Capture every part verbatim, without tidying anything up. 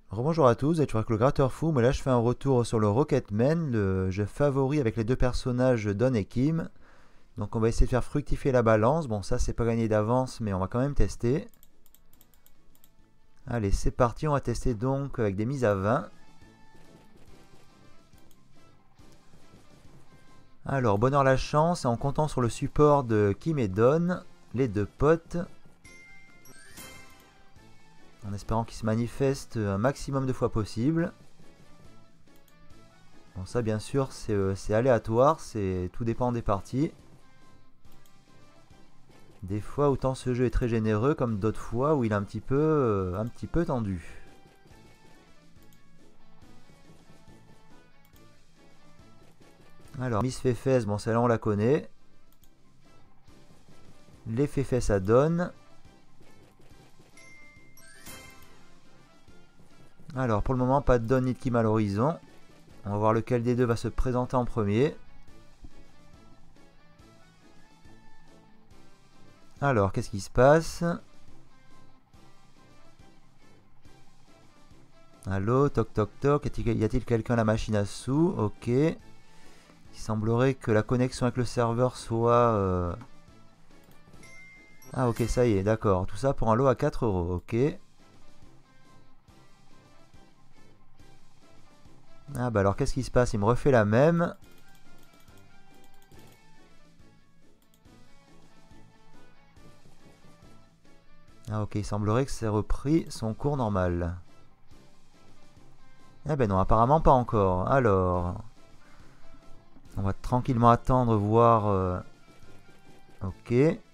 Rebonjour à tous, et tu vois que le gratteur fou, mais là je fais un retour sur le Rocketman, le jeu favori avec les deux personnages Don et Kim. Donc on va essayer de faire fructifier la balance. Bon, ça c'est pas gagné d'avance, mais on va quand même tester. Allez, c'est parti, on va tester donc avec des mises à vingt. Alors, bonheur la chance, en comptant sur le support de Kim et Don, les deux potes. En espérant qu'ils se manifestent un maximum de fois possible. Bon, ça bien sûr c'est euh, aléatoire, tout dépend des parties. Des fois, autant ce jeu est très généreux, comme d'autres fois où il est un petit peu, euh, un petit peu tendu. Alors, Miss Fefes, bon celle-là on la connaît. Les Fefes ça donne. Alors, pour le moment, pas de Don ni de Kim à l'horizon. On va voir lequel des deux va se présenter en premier. Alors, qu'est-ce qui se passe? Allô, toc toc toc, y a-t-il quelqu'un à la machine à sous? Ok. Il semblerait que la connexion avec le serveur soit... Euh... Ah ok, ça y est, d'accord. Tout ça pour un lot à quatre euros, ok. Ah bah alors qu'est-ce qui se passe? Il me refait la même. Ah ok, il semblerait que c'est repris son cours normal. Eh ben non, apparemment pas encore. Alors... On va tranquillement attendre, voir... Euh... Ok.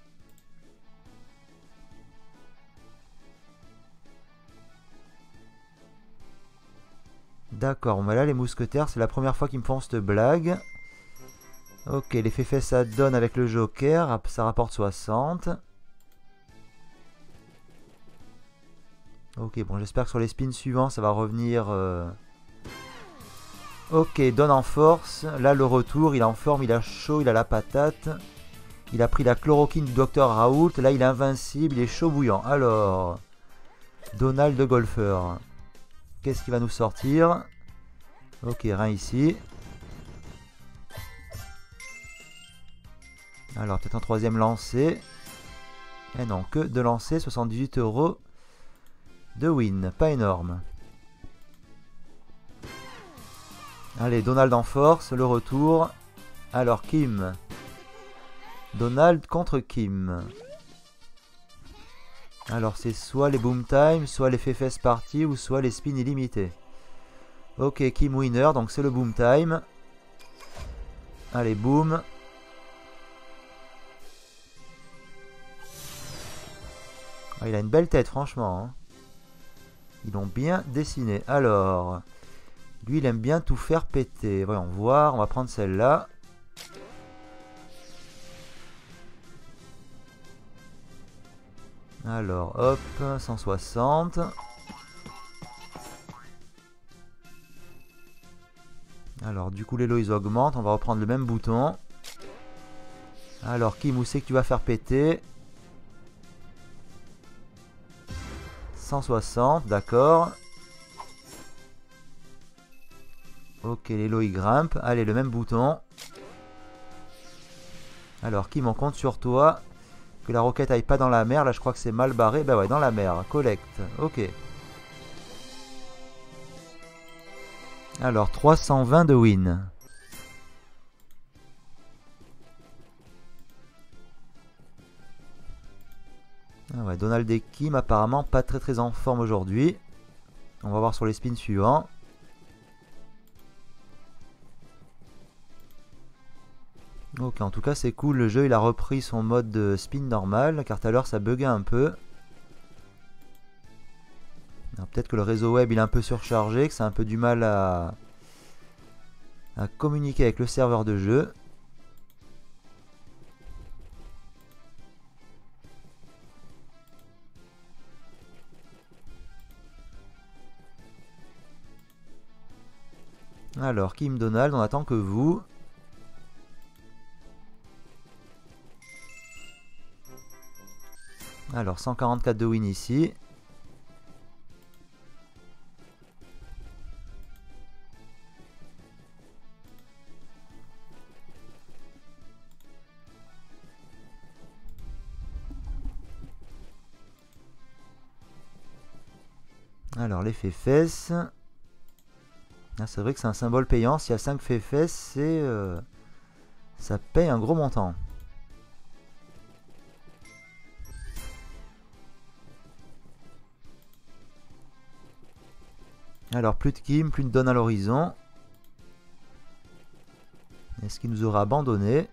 D'accord, mais là les mousquetaires, c'est la première fois qu'ils me font cette blague. Ok, les Fefes ça donne avec le joker, ça rapporte soixante. Ok, bon j'espère que sur les spins suivants ça va revenir... Euh... Ok, donne en force. Là le retour, il est en forme, il a chaud, il a la patate. Il a pris la chloroquine du docteur Raoult. Là il est invincible, il est chaud bouillant. Alors, Donald de golfeur. Qu'est-ce qui va nous sortir? Ok, rien ici. Alors peut-être un troisième lancé. Eh non, que de lancer, soixante-dix-huit euros de win, pas énorme. Allez, Donald en force, le retour. Alors Kim. Donald contre Kim. Alors c'est soit les boom time, soit les Fefes party, ou soit les spins illimités. Ok, Kim winner, donc c'est le boom time. Allez, boom. Ah, il a une belle tête, franchement. Hein. Ils l'ont bien dessiné. Alors, lui, il aime bien tout faire péter. Voyons voir, on va prendre celle-là. Alors, hop, cent soixante. Alors, du coup, les lots, ils augmentent. On va reprendre le même bouton. Alors, Kim, où c'est que tu vas faire péter? cent soixante, d'accord. Ok, les lots, ils grimpent. Allez, le même bouton. Alors, Kim, on compte sur toi. Que la roquette aille pas dans la mer. Là, je crois que c'est mal barré. Bah ouais, dans la mer. Collecte. Ok. Alors, trois cent vingt de win. Ah ouais, Donald et Kim, apparemment pas très très en forme aujourd'hui. On va voir sur les spins suivants. Ok, en tout cas c'est cool, le jeu il a repris son mode de spin normal, car tout à l'heure ça buguait un peu. Peut-être que le réseau web il est un peu surchargé, que c'est un peu du mal à, à communiquer avec le serveur de jeu. Alors, Kim Donald, on attend que vous. Alors, cent quarante-quatre de win ici. Alors les Féfesses. Ah, c'est vrai que c'est un symbole payant. S'il y a cinq Féfesses, c'est euh, ça paye un gros montant. Alors plus de Kim, plus de Don à l'horizon. Est-ce qu'il nous aura abandonné?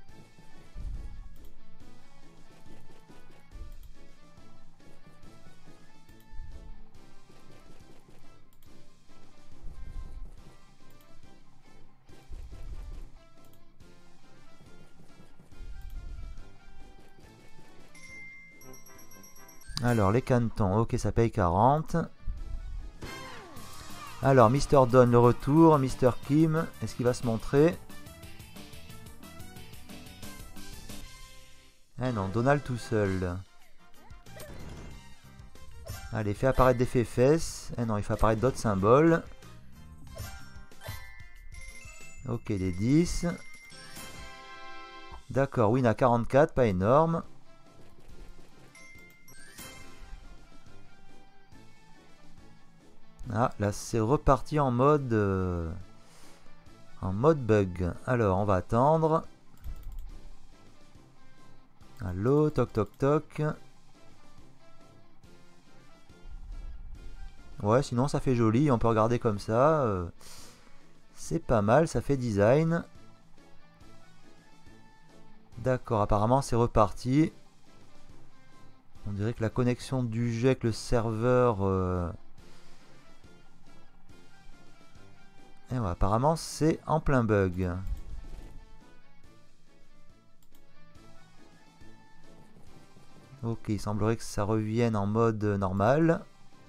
Alors les cantons, ok, ça paye quarante. Alors Mister Don le retour, Mister Kim, est-ce qu'il va se montrer? Eh non, Donald tout seul. Allez, fait apparaître des Féfesses. Eh non, il fait apparaître d'autres symboles. Ok, des dix. D'accord, win à quarante-quatre, pas énorme. Ah, là c'est reparti en mode... Euh, en mode bug. Alors, on va attendre. Allô, toc toc toc. Ouais, sinon ça fait joli, on peut regarder comme ça. Euh, c'est pas mal, ça fait design. D'accord, apparemment c'est reparti. On dirait que la connexion du jeu avec le serveur... Euh... Et ouais, apparemment c'est en plein bug. Ok, il semblerait que ça revienne en mode normal.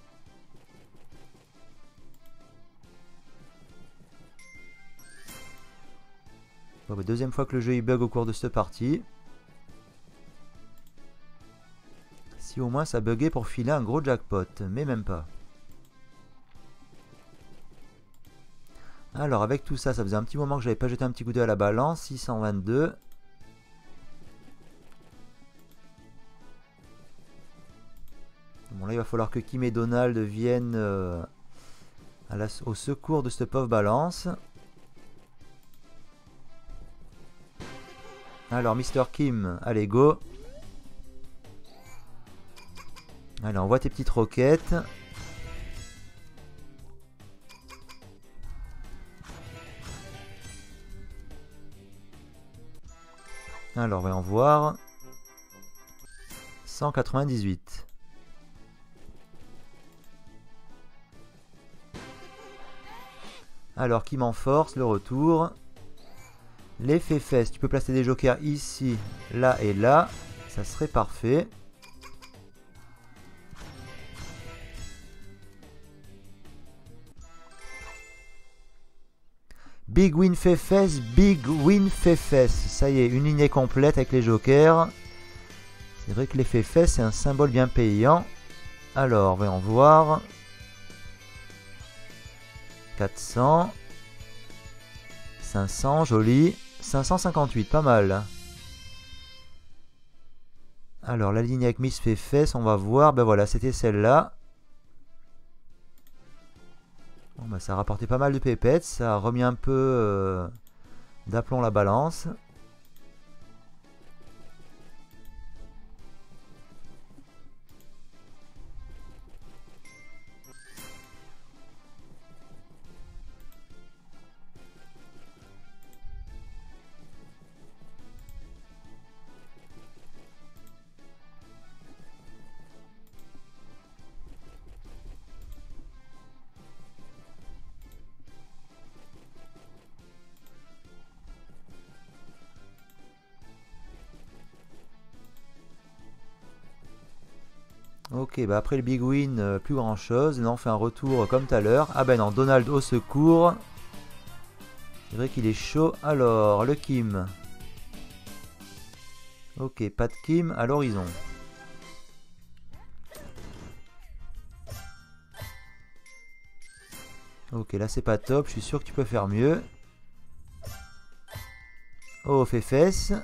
Bon, bah, deuxième fois que le jeu il bug au cours de cette partie. Si au moins ça buguait pour filer un gros jackpot, mais même pas. Alors avec tout ça, ça faisait un petit moment que j'avais pas jeté un petit coup d'œil à la balance. six cent vingt-deux. Bon là il va falloir que Kim et Donald viennent euh, à la, au secours de cette pauvre balance. Alors Mister Kim, allez go. Allez, envoie tes petites roquettes. Alors voyons voir. cent quatre-vingt-dix-huit. Alors qui m'enforce le retour. Les Féfesses, tu peux placer des jokers ici, là et là. Ça serait parfait. Big win Féfesses, big win Féfesses. Ça y est, une lignée complète avec les jokers. C'est vrai que les Féfesses, c'est un symbole bien payant. Alors, voyons voir. quatre cents. cinq cents, joli. cinq cent cinquante-huit, pas mal. Alors, la ligne avec Miss Féfesse, on va voir. Ben voilà, c'était celle-là. Bon, ben, ça a rapporté pas mal de pépettes. Ça a remis un peu euh, d'aplomb la balance. Ok, bah après le big win, euh, plus grand chose. Là on fait un retour comme tout à l'heure. Ah ben non, Donald au secours. C'est vrai qu'il est chaud. Alors, le Kim. Ok, pas de Kim à l'horizon. Ok, là c'est pas top. Je suis sûr que tu peux faire mieux. Oh, Féfesse.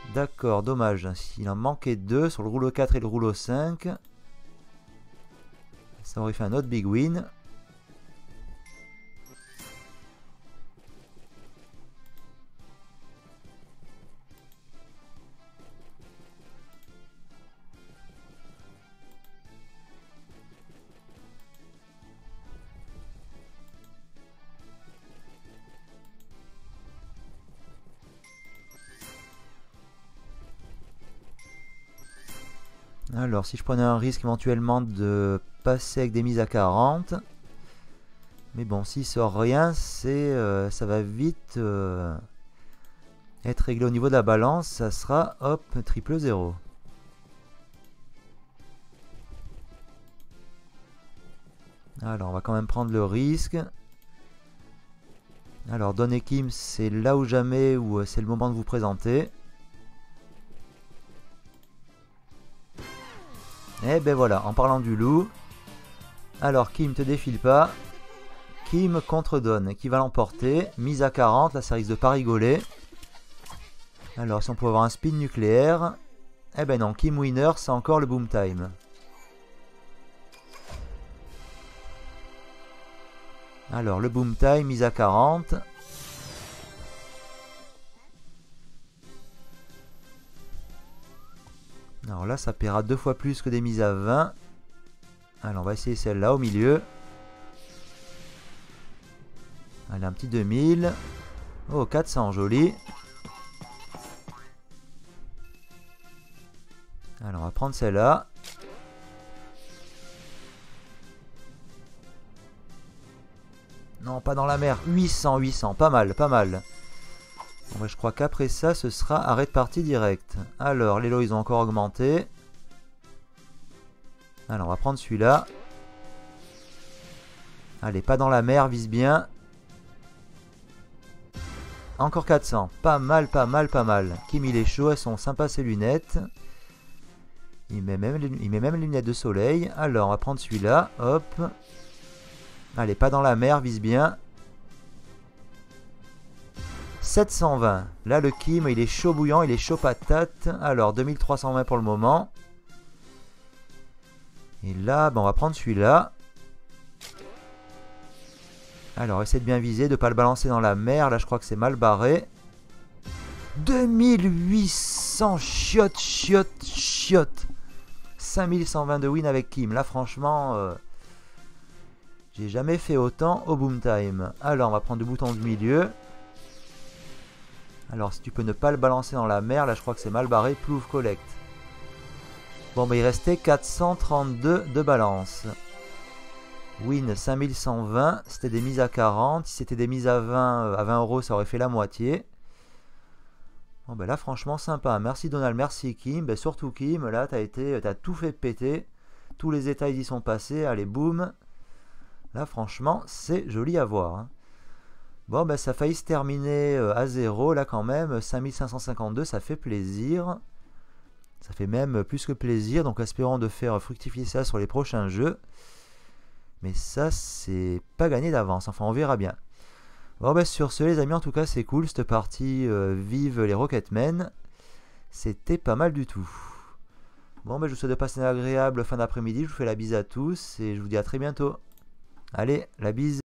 D'accord, dommage. Il en manquait deux sur le rouleau quatre et le rouleau cinq. Ça aurait fait un autre big win. Alors, si je prenais un risque éventuellement de passer avec des mises à quarante. Mais bon, s'il sort rien, c'est, euh, ça va vite euh, être réglé au niveau de la balance. Ça sera, hop, triple zéro. Alors, on va quand même prendre le risque. Alors, Don et Kim, c'est là ou jamais où euh, c'est le moment de vous présenter. Et ben voilà, en parlant du loup. Alors, Kim te défile pas. Kim contre Don, qui va l'emporter. Mise à quarante, là ça risque de pas rigoler. Alors, si on peut avoir un spin nucléaire. Eh ben non, Kim winner, c'est encore le boom time. Alors, le boom time, mise à quarante. Alors là, ça paiera deux fois plus que des mises à vingt. Alors, on va essayer celle-là au milieu. Allez, un petit deux mille. Oh, quatre cents, joli. Alors, on va prendre celle-là. Non, pas dans la mer. huit cents, huit cents, pas mal, pas mal. Bon, bah, je crois qu'après ça, ce sera arrêt de partie direct. Alors, les lots, ils ont encore augmenté. Alors, on va prendre celui-là. Allez, pas dans la mer, vise bien. Encore quatre cents. Pas mal, pas mal, pas mal. Kim, il est chaud, elles sont sympas ces lunettes. Il met même les, il met même les lunettes de soleil. Alors, on va prendre celui-là. Hop. Allez, pas dans la mer, vise bien. sept cent vingt. Là, le Kim, il est chaud bouillant, il est chaud patate. Alors, deux mille trois cent vingt pour le moment. Et là, ben, on va prendre celui-là. Alors, essaie de bien viser, de ne pas le balancer dans la mer. Là, je crois que c'est mal barré. deux mille huit cents chiottes, chiottes, chiottes. cinq mille cent vingt de win avec Kim. Là, franchement, euh, j'ai jamais fait autant au boom time. Alors, on va prendre le bouton du milieu. Alors, si tu peux ne pas le balancer dans la mer, là, je crois que c'est mal barré. Plouf, collect. Bon, bah, il restait quatre cent trente-deux de balance. Win cinq mille cent vingt, c'était des mises à quarante. Si c'était des mises à vingt, à vingt euros, ça aurait fait la moitié. Bon, ben là, franchement, sympa. Merci Donald, merci Kim. Ben, surtout Kim, là, t'as été, t'as tout fait péter. Tous les états y sont passés. Allez, boum. Là, franchement, c'est joli à voir. Hein. Bon, ben ça a failli se terminer à zéro, là, quand même. cinq mille cinq cent cinquante-deux, ça fait plaisir. Ça fait même plus que plaisir. Donc, espérons de faire fructifier ça sur les prochains jeux. Mais ça, c'est pas gagné d'avance. Enfin, on verra bien. Bon, ben, sur ce, les amis, en tout cas, c'est cool. Cette partie euh, vive les Rocketmen. C'était pas mal du tout. Bon, ben, je vous souhaite de passer une agréable fin d'après-midi. Je vous fais la bise à tous et je vous dis à très bientôt. Allez, la bise.